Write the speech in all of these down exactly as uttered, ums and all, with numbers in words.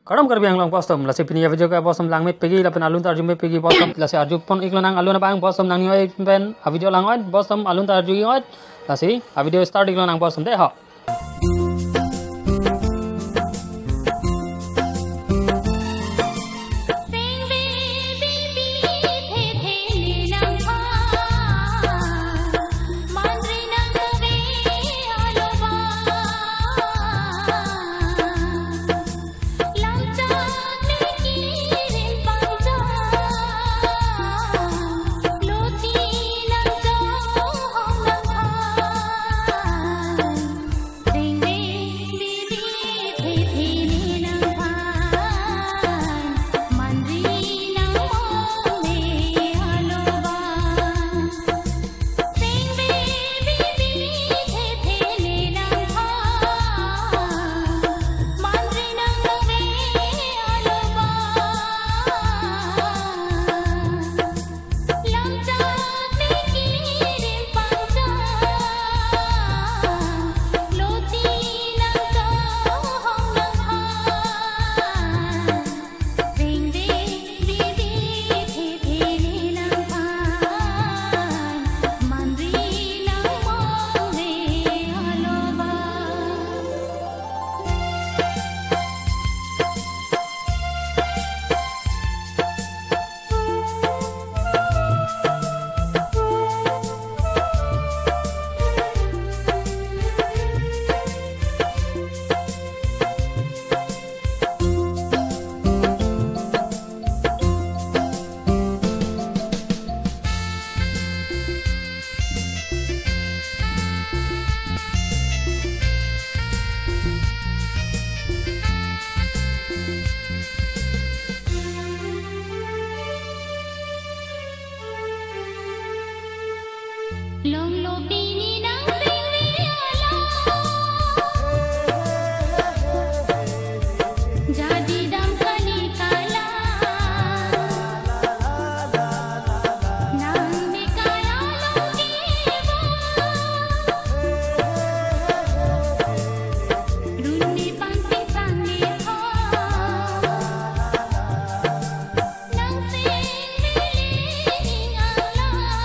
Kadam kar biang lang bostom la sepini ya video ka bostom lang me pegi la pen alun tar jume pegi bostom la se arju pon iklo nang alun bang bostom nang oi pen a video lang oi bostom alun tar ju oi la se a video start iklo nang bostom de ha Long lo bini nang sing we ala jadi dam kali kala nang me kala logi runni pangti sangi ho nang sing we ala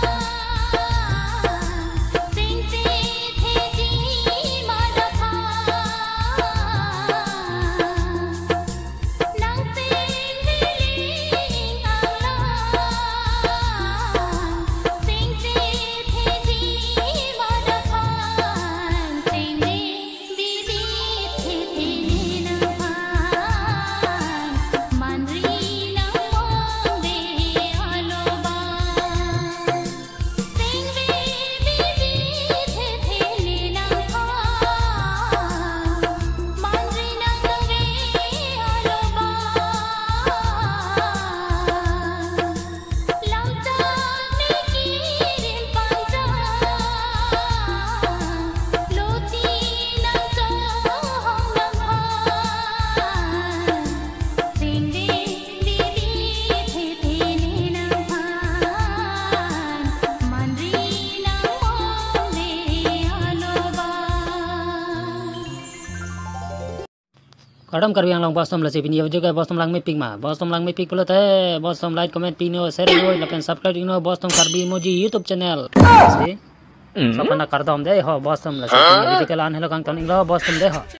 kadam kar biang lang bostom la sepini ya video ka bostom lang me pig ma bostom lang me pig polo te bostom like comment pino share oi la pen subscribe ino bostom kar bi emoji youtube channel se sapana kar dom de ho bostom la sepini video ka lan helo kang ton ilo bostom de ho